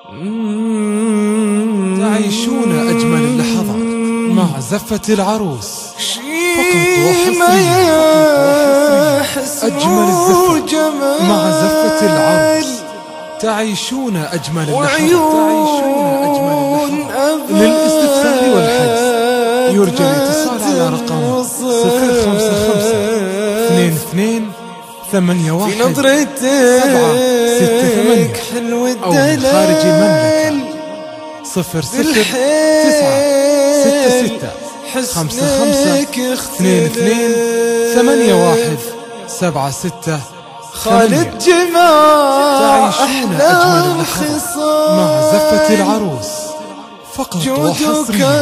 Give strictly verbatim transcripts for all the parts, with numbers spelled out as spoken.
تعيشون أجمل اللحظات مع زفة العروس فقط وحصريا. أجمل الزفة مع زفة العروس. تعيشون أجمل اللحظات. تعيشون أجمل اللحظات. للاستفسار والحجز يرجى الاتصال على رقم صفر خمسة خمسة اثنين اثنين ثمانية واحد سبعة ستة ثمانية أو من خارج المملكة صفر صفر تسعة ستة ستة خمسة خمسة اثنين اثنين ثمانية واحد سبعة ستة ثمانية. تعيشون أجمل اللحظات مع زفة العروس فقط وحصريا.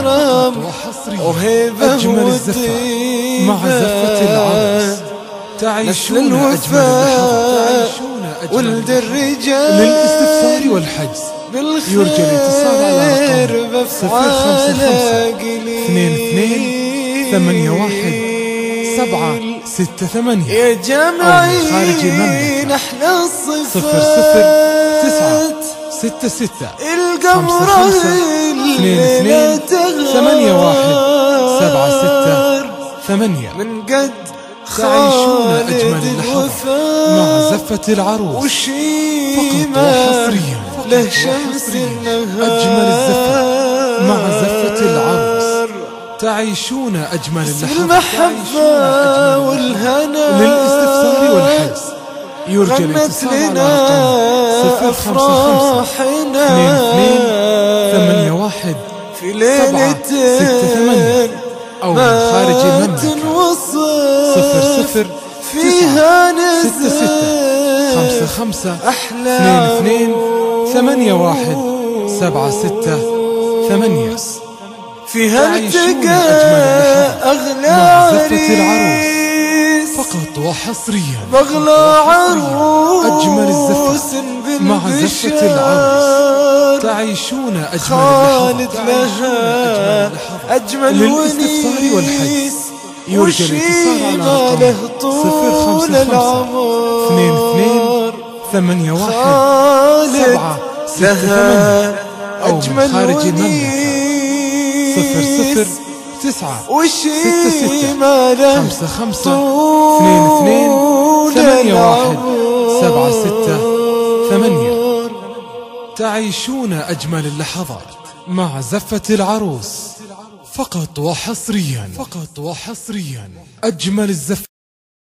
أجمل الزفة مع زفة العروس. تعيشون أجمل اللحظات. ولد الرجال للاستفسار والحجز يرجى الاتصال على رقم صفر خمسة خمسة اثنين اثنين ثمانية واحد سبعة ستة ثمانية يا جمعين خارج المملكة صفر صفر تسعة ستة ستة خمسة خمسة اثنين اثنين ثمانية واحد سبعة ستة ثمانية. من قد تعيشون أجمل اللحظات مع زفة العروس فقط وحصريا. له شمس النهار. أجمل الزفة مع زفة العروس. تعيشون أجمل اللحظات. المحبة والهنا للاستفسار والحجز يرجى الاتصال على رقم صفر خمسة خمسة اثنين اثنين ثمانية واحد سبعة ستة ثمانية أو من خارج المملكة صفر صفر تسعة ستة ستة خمسة خمسة اثنين اثنين ثمانية واحد سبعة ستة ثمانية. فيها التقى أغلى زفة العروس فقط وحصريا. بغلى عروس أجمل الزفة مع زفة العروس. تعيشون أجمل اللحظات. لها أجمل للاستفسار والحجز يرجى الاتصال على رقم صفر خمسة خمسة اثنين اثنين ثمانية واحد سبعة ستة ثمانية أو من خارج المملكة صفر صفر تسعة ستة ستة خمسة خمسة اثنين اثنين ثمانية واحد سبعة ستة ثمانية. تعيشون أجمل اللحظات مع زفة العروس فقط وحصريا. فقط وحصريا. أجمل الزفة.